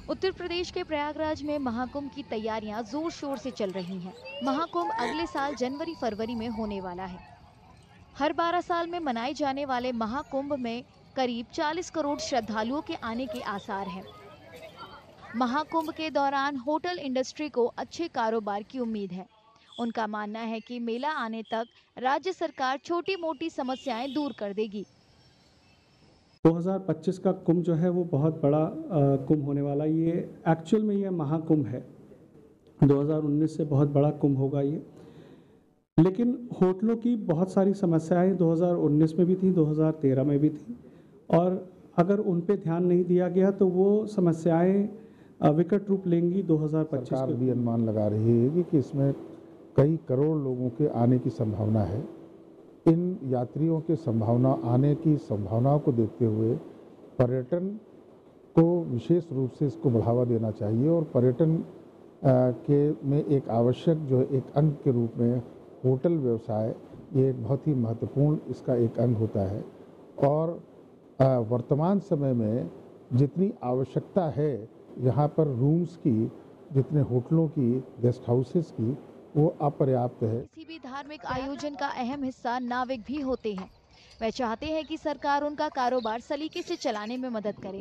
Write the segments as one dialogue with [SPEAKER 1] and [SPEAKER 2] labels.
[SPEAKER 1] उत्तर प्रदेश के प्रयागराज में महाकुंभ की तैयारियां जोर शोर से चल रही हैं। महाकुंभ अगले साल जनवरी फरवरी में होने वाला है। हर 12 साल में मनाए जाने वाले महाकुंभ में करीब 40 करोड़ श्रद्धालुओं के आने के आसार हैं। महाकुंभ के दौरान होटल इंडस्ट्री को अच्छे कारोबार की उम्मीद है। उनका मानना है कि मेला आने तक राज्य सरकार छोटी मोटी समस्याएं दूर कर देगी।
[SPEAKER 2] 2025 का कुंभ जो है वो बहुत बड़ा कुंभ होने वाला है। ये एक्चुअल में ये महाकुंभ है। 2019 से बहुत बड़ा कुंभ होगा ये। लेकिन होटलों की बहुत सारी समस्याएं 2019 में भी थी, 2013 में भी थी, और अगर उन पे ध्यान नहीं दिया गया तो वो समस्याएं विकट रूप लेंगी 2025
[SPEAKER 3] सरकार
[SPEAKER 2] में।
[SPEAKER 3] भी अनुमान लगा रही है कि इसमें कई करोड़ लोगों के आने की संभावना है। इन यात्रियों के आने की संभावनाओं को देखते हुए पर्यटन को विशेष रूप से इसको बढ़ावा देना चाहिए और पर्यटन में एक आवश्यक जो एक अंग के रूप में होटल व्यवसाय ये एक बहुत ही महत्वपूर्ण इसका एक अंग होता है। और वर्तमान समय में जितनी आवश्यकता है यहाँ पर रूम्स की, जितने होटलों की, गेस्ट हाउसेस की, वो अपर्याप्त है।
[SPEAKER 1] किसी भी धार्मिक आयोजन का अहम हिस्सा नाविक भी होते हैं। वे चाहते हैं कि सरकार उनका कारोबार सलीके से चलाने में मदद करे।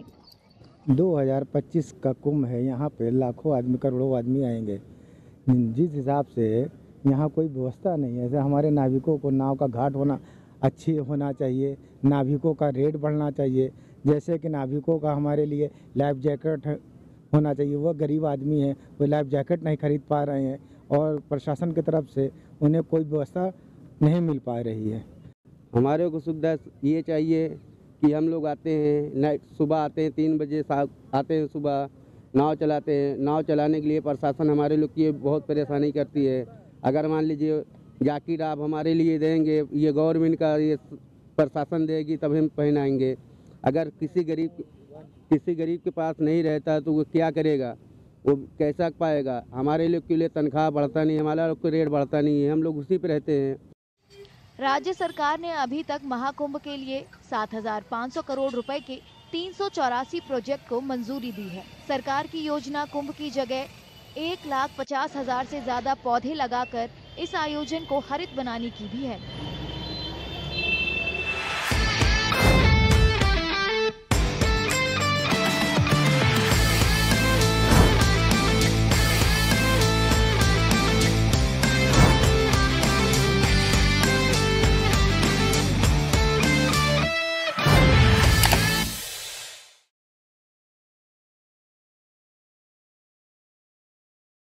[SPEAKER 4] 2025 का कुंभ है, यहाँ पे लाखों आदमी, करोड़ों आदमी आएंगे। जिस हिसाब से यहाँ कोई व्यवस्था नहीं है, जैसे हमारे नाविकों को नाव का घाट होना अच्छी होना चाहिए, नाविकों का रेट बढ़ना चाहिए। जैसे कि नाविकों का हमारे लिए लाइफ जैकेट होना चाहिए। वो गरीब आदमी हैं, वो लाइफ जैकेट नहीं खरीद पा रहे हैं और प्रशासन की तरफ से उन्हें कोई व्यवस्था नहीं मिल पा रही है।
[SPEAKER 5] हमारे को सुविधा ये चाहिए कि हम लोग आते हैं, नाइट सुबह आते हैं, 3 बजे आते हैं, सुबह नाव चलाते हैं। नाव चलाने के लिए प्रशासन हमारे लोग की बहुत परेशानी करती है। अगर मान लीजिए जैकेट आप हमारे लिए देंगे, ये गवर्नमेंट का ये प्रशासन देगी तब हम पहनाएंगे। अगर किसी गरीब के पास नहीं रहता तो वो क्या करेगा, वो कैसा पाएगा। हमारे लोग के लिए तनख्वाह बढ़ता नहीं, हमारा लोग को रेट बढ़ता नहीं है, हम लोग उसी पे रहते हैं।
[SPEAKER 1] राज्य सरकार ने अभी तक महाकुंभ के लिए 7,500 करोड़ रुपए के 384 प्रोजेक्ट को मंजूरी दी है। सरकार की योजना कुंभ की जगह 1,50,000 से ज्यादा पौधे लगाकर इस आयोजन को हरित बनाने की भी है।